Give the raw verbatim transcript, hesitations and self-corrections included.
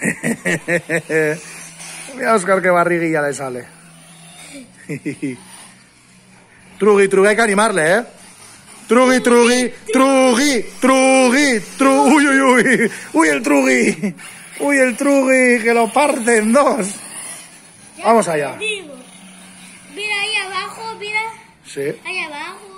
Mira, Óscar, qué barriguilla le sale. Trugui, Trugui, hay que animarle, ¿eh? Trugui, Trugui, Trugui, Trugui, Trugui, uy, uy, uy, uy, el Trugui, uy, el Trugui, que lo parte en dos. Vamos allá. Mira ahí abajo, mira. Sí. Ahí abajo.